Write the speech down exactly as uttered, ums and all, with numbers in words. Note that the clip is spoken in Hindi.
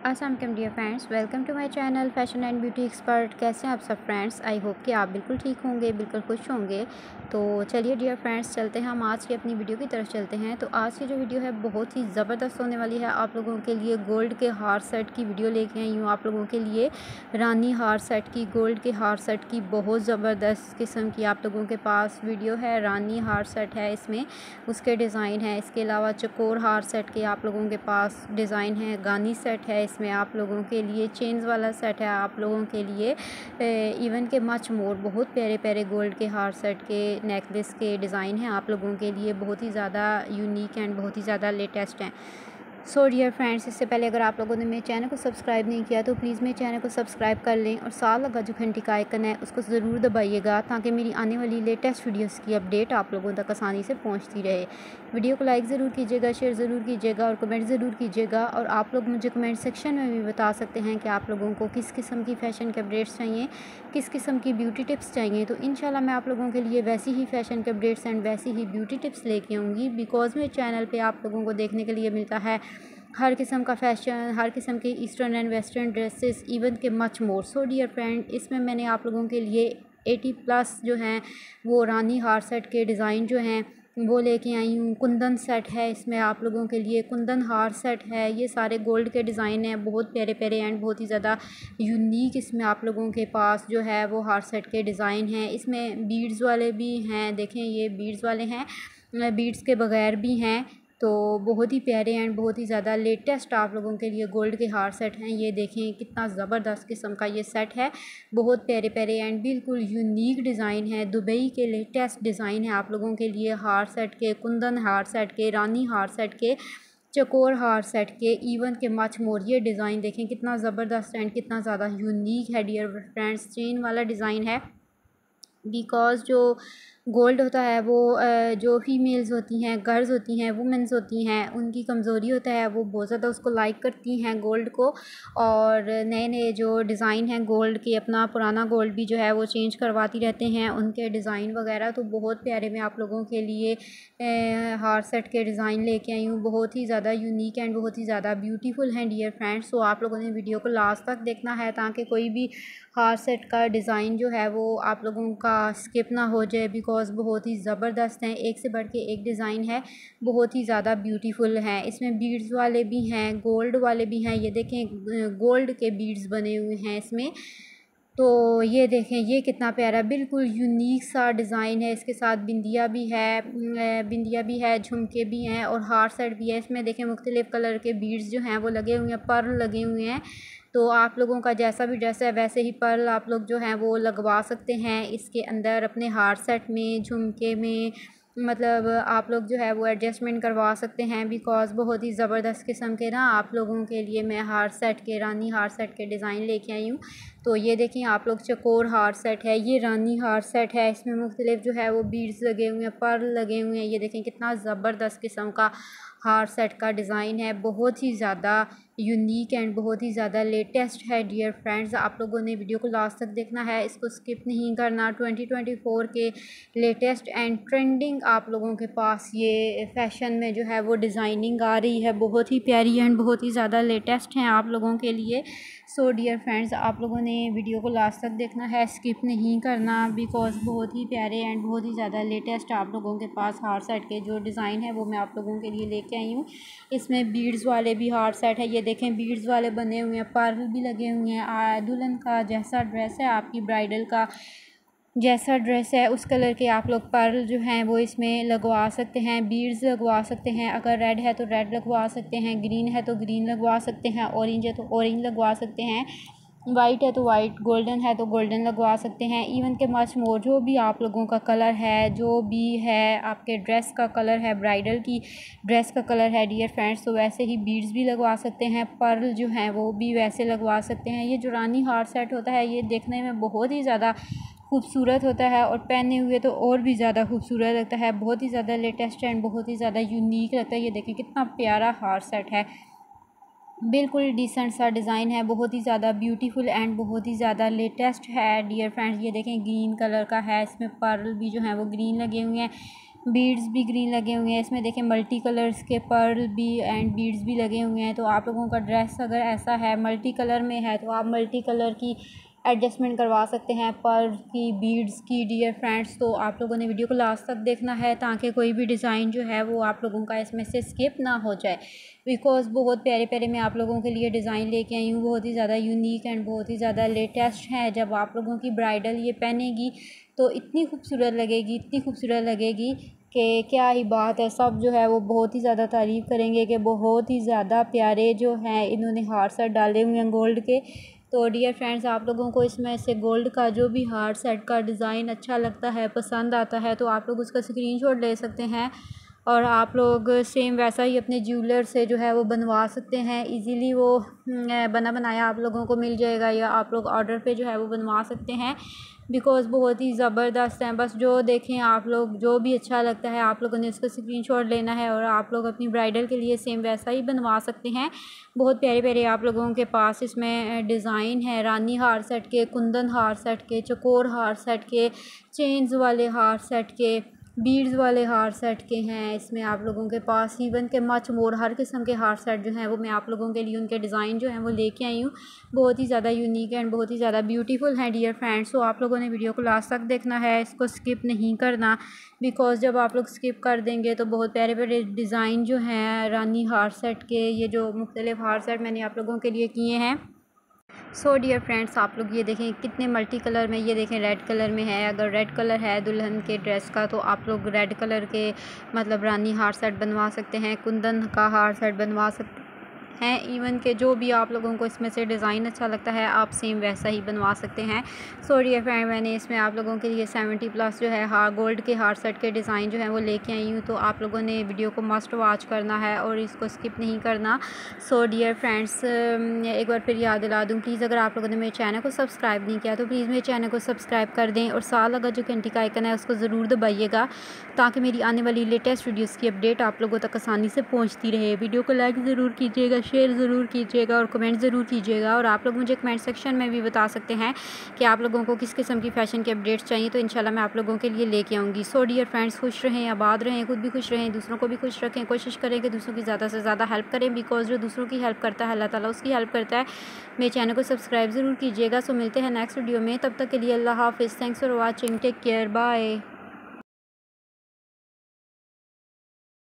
अस्सलाम वालेकुम dear friends, welcome to my channel fashion and beauty expert. कैसे हैं आप सब फ्रेंड्स? आई होप कि आप बिल्कुल ठीक होंगे, बिल्कुल खुश होंगे। तो चलिए डियर फ्रेंड्स, चलते हैं हम आज की अपनी वीडियो की तरफ चलते हैं। तो आज की जो वीडियो है बहुत ही ज़बरदस्त होने वाली है। आप लोगों के लिए गोल्ड के हार सेट की वीडियो लेके आई हूँ। आप लोगों के लिए रानी हार सेट की, गोल्ड के हार सेट की बहुत ज़बरदस्त किस्म की आप लोगों के पास वीडियो है। रानी हार सेट है, इसमें उसके डिज़ाइन है। इसके अलावा चकोर हार सेट के आप लोगों के पास डिज़ाइन है। गानी सेट है, इसमें आप लोगों के लिए चेन्स वाला सेट है। आप लोगों के लिए इवन के मच मोर बहुत प्यारे प्यारे गोल्ड के हार सेट के नेकलेस के डिज़ाइन हैं। आप लोगों के लिए बहुत ही ज़्यादा यूनिक एंड बहुत ही ज़्यादा लेटेस्ट हैं। सो डियर फ्रेंड्स, इससे पहले अगर आप लोगों ने मेरे चैनल को सब्सक्राइब नहीं किया तो प्लीज़ मेरे चैनल को सब्सक्राइब कर लें और साथ लगा जो घंटी का आइकन है उसको ज़रूर दबाइएगा, ताकि मेरी आने वाली लेटेस्ट वीडियोस की अपडेट आप लोगों तक आसानी से पहुंचती रहे। वीडियो को लाइक ज़रूर कीजिएगा, शेयर ज़रूर कीजिएगा और कमेंट ज़रूर कीजिएगा। और आप लोग मुझे कमेंट सेक्शन में भी बता सकते हैं कि आप लोगों को किस किस्म की फ़ैशन के अपडेट्स चाहिए, किस किस्म की ब्यूटी टिप्स चाहिए। तो इंशाल्लाह मैं आप लोगों के लिए वैसी ही फ़ैशन के अपडेट्स एंड वैसी ही ब्यूटी टिप्स लेके आऊँगी। बिकॉज़ मेरे चैनल पर आप लोगों को देखने के लिए मिलता है हर किस्म का फ़ैशन, हर किस्म के eastern and western dresses, even के much more. So dear friend, इसमें मैंने आप लोगों के लिए अस्सी प्लस जो हैं वो रानी हार सेट के डिज़ाइन जो हैं वो लेके आई हूँ। कुंदन सेट है, इसमें आप लोगों के लिए कुंदन हार सेट है। ये सारे गोल्ड के डिज़ाइन हैं, बहुत प्यारे प्यारे एंड बहुत ही ज़्यादा यूनिक इसमें आप लोगों के पास जो है वो हार सेट के डिज़ाइन हैं। इसमें बीड्स वाले भी हैं, देखें ये बीड्स वाले हैं, बीड्स के बगैर भी हैं। तो बहुत ही प्यारे एंड बहुत ही ज़्यादा लेटेस्ट आप लोगों के लिए गोल्ड के हार सेट हैं। ये देखें कितना ज़बरदस्त किस्म का ये सेट है, बहुत प्यारे प्यारे एंड बिल्कुल यूनिक डिज़ाइन है। दुबई के लेटेस्ट डिज़ाइन है आप लोगों के लिए हार सेट के, कुंदन हार सेट के, रानी हार सेट के, चकोर हार सेट के, इवन के मच मोर। ये डिज़ाइन देखें कितना ज़बरदस्त एंड कितना ज़्यादा यूनिक है डियर फ्रेंड्स। चेन वाला डिज़ाइन है, बिकॉज़ जो गोल्ड होता है वो जो फीमेल्स होती हैं, गर्ल्स होती हैं, वुमेंस होती हैं, उनकी कमज़ोरी होता है, वो बहुत ज़्यादा उसको लाइक करती हैं गोल्ड को। और नए नए जो डिज़ाइन हैं गोल्ड के, अपना पुराना गोल्ड भी जो है वो चेंज करवाती रहते हैं उनके डिज़ाइन वगैरह। तो बहुत प्यारे मैं आप लोगों के लिए हार सेट के डिज़ाइन लेके आई हूँ, बहुत ही ज़्यादा यूनिक एंड बहुत ही ज़्यादा ब्यूटीफुल हैं डियर फ्रेंड्स। तो आप लोगों ने वीडियो को लास्ट तक देखना है, ताकि कोई भी हार सेट का डिज़ाइन जो है वो आप लोगों का स्किप ना हो जाए, बिकॉज़ बहुत ही ज़बरदस्त हैं, एक से बढ़ के एक डिज़ाइन है, बहुत ही ज़्यादा ब्यूटीफुल हैं। इसमें बीड्स वाले भी हैं, गोल्ड वाले भी हैं। ये देखें गोल्ड के बीड्स बने हुए हैं इसमें। तो ये देखें ये कितना प्यारा बिल्कुल यूनिक सा डिज़ाइन है। इसके साथ बिंदिया भी है, बिंदिया भी है, झुमके भी हैं और हार सेट भी है। इसमें देखें मुख्तलिफ़ कलर के बीड्स जो हैं वो लगे हुए हैं, पर्ल लगे हुए हैं। तो आप लोगों का जैसा भी ड्रेस है वैसे ही पर्ल आप लोग जो हैं वो लगवा सकते हैं इसके अंदर अपने हार सेट में, झुमके में, मतलब आप लोग जो है वो एडजस्टमेंट करवा सकते हैं। बिकॉज़ बहुत ही ज़बरदस्त किस्म के ना आप लोगों के लिए मैं हार सेट के, रानी हार सेट के डिज़ाइन लेके आई हूँ। तो ये देखें आप लोग चकोर हार सेट है, ये रानी हार सेट है। इसमें मुख्तलिफ जो है वो बीड्स लगे हुए हैं, पर्ल लगे हुए हैं। ये देखें कितना ज़बरदस्त किस्म का हार सेट का डिज़ाइन है, बहुत ही ज़्यादा यूनिक एंड बहुत ही ज़्यादा लेटेस्ट है डियर फ्रेंड्स। आप लोगों ने वीडियो को लास्ट तक देखना है, इसको स्किप नहीं करना। ट्वेंटी ट्वेंटी फोर के लेटेस्ट एंड ट्रेंडिंग आप लोगों के पास ये फ़ैशन में जो है वो डिज़ाइनिंग आ रही है, बहुत ही प्यारी एंड बहुत ही ज़्यादा लेटेस्ट हैं आप लोगों के लिए। सो डियर फ्रेंड्स, आप लोगों ने वीडियो को लास्ट तक देखना है, स्किप नहीं करना, बिकॉज़ बहुत ही प्यारे एंड बहुत ही ज़्यादा लेटेस्ट आप लोगों के पास हार सेट के जो डिज़ाइन है वो मैं आप लोगों के लिए लेके आई हूँ। इसमें बीड्स वाले भी हार सेट है, ये देखें बीड्स वाले बने हुए हैं, पर्ल भी लगे हुए हैं। दुल्हन का जैसा ड्रेस है, आपकी ब्राइडल का जैसा ड्रेस है उस कलर के आप लोग पर्ल जो हैं वो इसमें लगवा सकते हैं, बीड्स लगवा सकते हैं। अगर रेड है तो रेड लगवा सकते हैं, ग्रीन है तो ग्रीन लगवा सकते हैं, ऑरेंज है तो ऑरेंज लगवा सकते हैं, वाइट है तो वाइट, गोल्डन है तो गोल्डन लगवा सकते हैं। इवन के मच मोर जो भी आप लोगों का कलर है, जो भी है आपके ड्रेस का कलर है, ब्राइडल की ड्रेस का कलर है डियर फ्रेंड्स, तो वैसे ही बीड्स भी लगवा सकते हैं, पर्ल जो हैं वो भी वैसे लगवा सकते हैं। ये जो रानी हार सेट होता है ये देखने में बहुत ही ज़्यादा खूबसूरत होता है और पहने हुए तो और भी ज़्यादा खूबसूरत लगता है, बहुत ही ज़्यादा लेटेस्ट एंड बहुत ही ज़्यादा यूनिक लगता है। ये देखें कितना प्यारा हार सेट है, बिल्कुल डिसेंट सा डिज़ाइन है, बहुत ही ज़्यादा ब्यूटीफुल एंड बहुत ही ज़्यादा लेटेस्ट है डियर फ्रेंड्स। ये देखें ग्रीन कलर का है, इसमें पर्ल भी जो है वो ग्रीन लगे हुए हैं। बीड्स भी ग्रीन लगे हुए हैं। इसमें देखें मल्टी कलर्स के पर्ल भी एंड बीड्स भी लगे हुए हैं। तो आप लोगों का ड्रेस अगर ऐसा है मल्टी कलर में है तो आप मल्टी कलर की एडजस्टमेंट करवा सकते हैं, पर्ल की, बीड्स की डियर फ्रेंड्स। तो आप लोगों ने वीडियो को लास्ट तक देखना है ताकि कोई भी डिज़ाइन जो है वो आप लोगों का इसमें से स्किप ना हो जाए, बिकॉज़ बहुत प्यारे प्यारे मैं आप लोगों के लिए डिज़ाइन लेके आई हूँ, बहुत ही ज़्यादा यूनिक एंड बहुत ही ज़्यादा लेटेस्ट है। जब आप लोगों की ब्राइडल ये पहनेगी तो इतनी खूबसूरत लगेगी, इतनी खूबसूरत लगेगी कि क्या ही बात है। सब जो है वो बहुत ही ज़्यादा तारीफ़ करेंगे कि बहुत ही ज़्यादा प्यारे जो हैं इन्होंने हार सेट डाले हुए हैं गोल्ड के। तो डियर फ्रेंड्स, आप लोगों को इसमें से गोल्ड का जो भी हार सेट का डिज़ाइन अच्छा लगता है, पसंद आता है, तो आप लोग उसका स्क्रीनशॉट ले सकते हैं और आप लोग सेम वैसा ही अपने ज्वेलर से जो है वो बनवा सकते हैं। इजीली वो बना बनाया आप लोगों को मिल जाएगा या आप लोग ऑर्डर पे जो है वो बनवा सकते हैं, बिकॉज़ बहुत ही ज़बरदस्त हैं। बस जो देखें आप लोग, जो भी अच्छा लगता है आप लोगों ने उसका स्क्रीनशॉट लेना है और आप लोग अपनी ब्राइडल के लिए सेम वैसा ही बनवा सकते हैं। बहुत प्यारे प्यारे आप लोगों के पास इसमें डिज़ाइन है, रानी हार सेट के, कुंदन हार सेट के, चकोर हार सेट के, चेन्स वाले हार सेट के, बीड्स वाले हार सेट के हैं। इसमें आप लोगों के पास इवन के मच मोर हर किस्म के हार सेट जो हैं वो मैं आप लोगों के लिए उनके डिज़ाइन जो हैं वो लेके आई हूँ। बहुत ही ज़्यादा यूनिक एंड बहुत ही ज़्यादा ब्यूटीफुल हैं डियर फ्रेंड्स। तो आप लोगों ने वीडियो को लास्ट तक देखना है, इसको स्किप नहीं करना, बिकॉज़ जब आप लोग स्किप कर देंगे तो बहुत प्यारे प्यारे डिज़ाइन जो हैं रानी हार सेट के, ये जो मुख्तलिफ हार सेट मैंने आप लोगों के लिए किए हैं। सो डियर फ्रेंड्स, आप लोग ये देखें कितने मल्टी कलर में, ये देखें रेड कलर में है। अगर रेड कलर है दुल्हन के ड्रेस का तो आप लोग रेड कलर के मतलब रानी हार सेट बनवा सकते हैं, कुंदन का हार सेट बनवा सकते हैं। इवन के जो भी आप लोगों को इसमें से डिज़ाइन अच्छा लगता है आप सेम वैसा ही बनवा सकते हैं। सो डियर फ्रेंड, मैंने इसमें आप लोगों के लिए सेवेंटी प्लस जो है हार गोल्ड के हार सेट के डिज़ाइन जो है वो लेके आई हूँ। तो आप लोगों ने वीडियो को मस्ट वॉच करना है और इसको स्किप नहीं करना। सो डियर फ्रेंड्स, एक बार फिर याद दिला दूँ, प्लीज़ अगर आप लोगों ने मेरे चैनल को सब्सक्राइब नहीं किया तो प्लीज़ मेरे चैनल को सब्सक्राइब कर दें और साथ लगा जो घंटी का आइकन है उसको ज़रूर दबाइएगा ताकि मेरी आने वाली लेटेस्ट वीडियोज़ की अपडेट आप लोगों तक आसानी से पहुँचती रहे। वीडियो को लाइक ज़रूर कीजिएगा, शेयर ज़रूर कीजिएगा और कमेंट ज़रूर कीजिएगा। और आप लोग मुझे कमेंट सेक्शन में भी बता सकते हैं कि आप लोगों को किस किस्म की फ़ैशन की अपडेट्स चाहिए, तो इंशाल्लाह मैं आप लोगों के लिए लेके आऊँगी। सो डियर फ्रेंड्स, खुश रहें, आबाद रहें, खुद भी खुश रहें, दूसरों को भी खुश रखें। कोशिश करें कि दूसरों की ज़्यादा से ज़्यादा हेल्प करें, बिकॉज़ जो दूसरों की हेल्प करता है अल्लाह ताला उसकी हेल्प करता है। मेरे चैनल को सब्सक्राइब ज़रूर कीजिएगा। सो मिलते हैं नेक्स्ट वीडियो में, तब तक के लिए अल्लाह हाफ़िज़। Thanks for watching, take care, bye.